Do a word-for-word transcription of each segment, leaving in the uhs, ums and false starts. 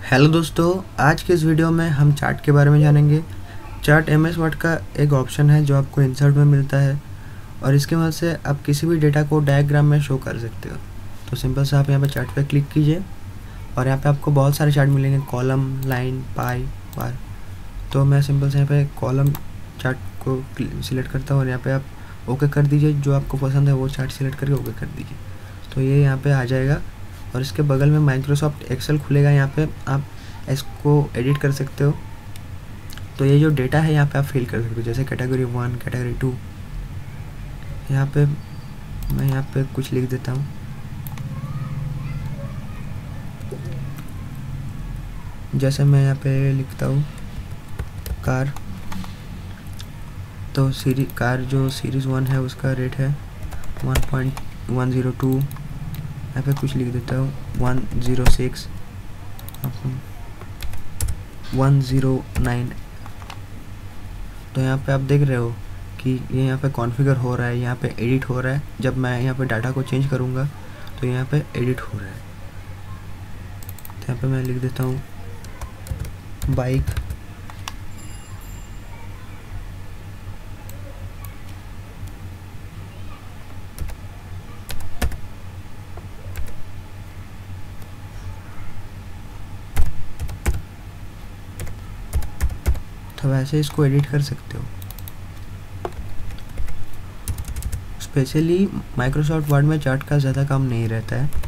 Hello दोस्तों, आज के इस वीडियो में हम चार्ट के बारे में जानेंगे। चार्ट एम एस वर्ड का एक ऑप्शन है जो आपको इंसर्ट में मिलता है और इसके मदद से आप किसी भी डेटा को डायग्राम में शो कर सकते हो। तो सिंपल से आप यहाँ पे चार्ट पे क्लिक कीजिए और यहाँ पे आपको बहुत सारे चार्ट मिलेंगे, कॉलम, लाइन, पाई, बार। तो मैं सिंपल से यहाँ पे कॉलम चार्ट को सिलेक्ट करता हूँ और यहाँ पे आप ओके कर दीजिए। जो आपको पसंद है वो चार्ट सिलेक्ट करके ओके कर दीजिए, तो ये यहाँ पे आ जाएगा। और इसके बगल में माइक्रोसॉफ्ट एक्सेल खुलेगा, यहाँ पे आप इसको एडिट कर सकते हो। तो ये जो डेटा है यहाँ पे आप फिल कर सकते हो, जैसे कैटेगरी वन, कैटेगरी टू। यहाँ पे मैं यहाँ पे कुछ लिख देता हूँ, जैसे मैं यहाँ पे लिखता हूँ कार। तो सीरी कार जो सीरीज़ वन है उसका रेट है one point one zero two. यहाँ पे कुछ लिख देता हूँ one zero six, one zero nine. तो यहाँ पे आप देख रहे हो कि ये यहाँ पे कॉन्फ़िगर हो रहा है, यहाँ पे एडिट हो रहा है। जब मैं यहाँ पे डाटा को चेंज करूँगा तो यहाँ पे एडिट हो रहा है। तो यहाँ पे मैं लिख देता हूँ बाइक। तो वैसे इसको एडिट कर सकते हो। स्पेशली माइक्रोसॉफ्ट वर्ड में चार्ट का ज़्यादा काम नहीं रहता है।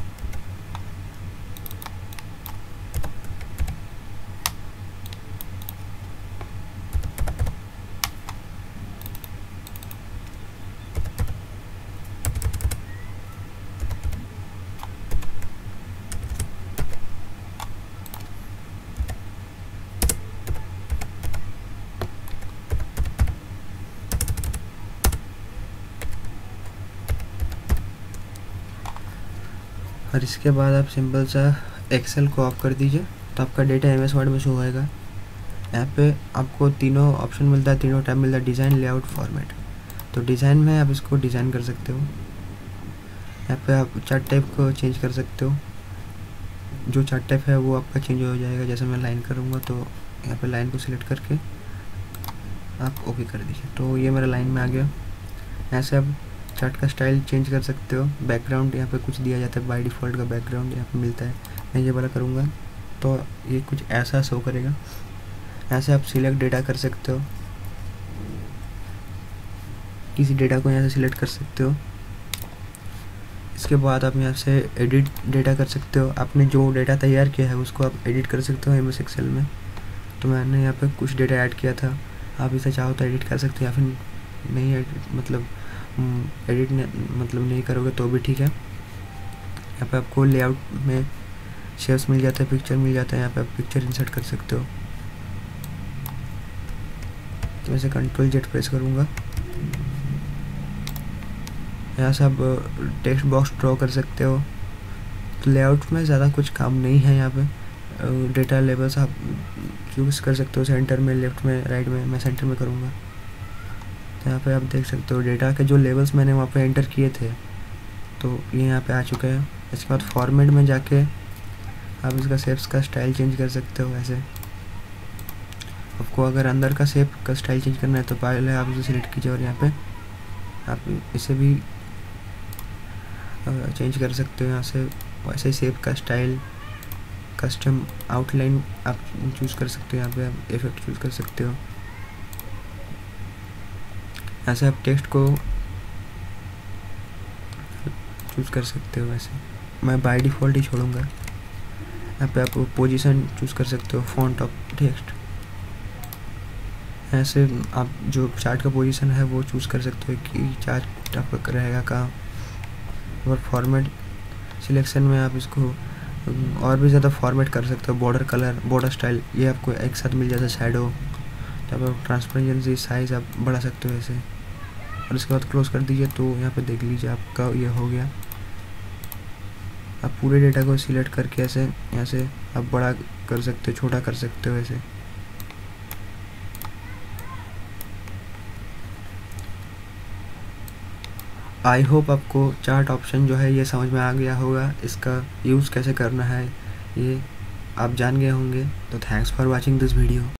और इसके बाद आप सिंपल सा एक्सेल को ऑफ कर दीजिए, तो आपका डेटा एम एस वर्ड में शो होएगा। यहाँ पे आपको तीनों ऑप्शन मिलता है, तीनों टाइप मिलता है, डिज़ाइन, लेआउट, फॉर्मेट। तो डिज़ाइन में आप इसको डिज़ाइन कर सकते हो। यहाँ पे आप चार्ट टाइप को चेंज कर सकते हो। जो चार्ट टाइप है वो आपका चेंज हो जाएगा। जैसे मैं लाइन करूँगा तो यहाँ पे लाइन को सिलेक्ट करके आप ओके कर दीजिए, तो ये मेरा लाइन में आ गया। ऐसे आप चार्ट का स्टाइल चेंज कर सकते हो। बैकग्राउंड यहाँ पे कुछ दिया जाता है, बाय डिफ़ॉल्ट का बैकग्राउंड यहाँ पे मिलता है। मैं ये वाला करूँगा तो ये कुछ ऐसा शो करेगा। ऐसे आप सिलेक्ट डेटा कर सकते हो, किसी डेटा को यहाँ से सिलेक्ट कर सकते हो। इसके बाद आप यहाँ से एडिट डेटा कर सकते हो। आपने जो डेटा तैयार किया है उसको आप एडिट कर सकते हो एम एस एक्सेल में। तो मैंने यहाँ पे कुछ डेटा ऐड किया था, आप इसे चाहो तो एडिट कर सकते हो, या फिर नहीं मतलब एडिट मतलब नहीं करोगे तो भी ठीक है। यहाँ पे आपको लेआउट में शेप्स मिल जाता है, पिक्चर मिल जाता है। यहाँ पे आप पिक्चर इंसर्ट कर सकते हो। तो मैं कंट्रोल जेड प्रेस करूँगा, यहाँ से आप टेक्स्ट बॉक्स ड्रॉ कर सकते हो। तो लेआउट में ज़्यादा कुछ काम नहीं है। यहाँ पे डेटा लेबल्स आप चूज़ कर सकते हो, सेंटर में, लेफ्ट में, राइट में। मैं सेंटर में करूँगा। तो यहाँ पे आप देख सकते हो डेटा के जो लेबल्स मैंने वहाँ पे एंटर किए थे, तो ये यहाँ पे आ चुके हैं। इसके बाद फॉर्मेट में जाके आप इसका शेप्स का स्टाइल चेंज कर सकते हो। ऐसे आपको अगर अंदर का शेप का स्टाइल चेंज करना है तो पहले आप इसे सिलेक्ट कीजिए और यहाँ पे आप इसे भी चेंज कर सकते हो। यहाँ से वैसे ही शेप का स्टाइल, कस्टम आउटलाइन आप चूज़ कर सकते हो। यहाँ पे आप इफेक्ट चूज़ कर सकते हो। ऐसे आप टेक्स्ट को चूज़ कर सकते हो। वैसे मैं बाय डिफ़ॉल्ट ही छोड़ूंगा। यहाँ पे आप पोजीशन चूज़ कर सकते हो, फॉन्ट ऑफ टेक्स्ट। ऐसे आप जो चार्ट का पोजीशन है वो चूज़ कर सकते हो कि चार्ट आपका रहेगा कहाँ। और फॉर्मेट सिलेक्शन में आप इसको और भी ज़्यादा फॉर्मेट कर सकते हो। बॉर्डर कलर, बॉर्डर स्टाइल, ये आपको एक साथ मिल जाता है। शैडो, जब आप ट्रांसपेरेंसी, साइज़ आप बढ़ा सकते हो ऐसे। और इसके बाद क्लोज कर दीजिए। तो यहाँ पे देख लीजिए आपका ये हो गया। आप पूरे डेटा को सिलेक्ट करके ऐसे यहाँ से आप बड़ा कर सकते हो, छोटा कर सकते हो ऐसे। आई होप आपको चार्ट ऑप्शन जो है ये समझ में आ गया होगा, इसका यूज़ कैसे करना है ये आप जान गए होंगे। तो thanks for watching this video.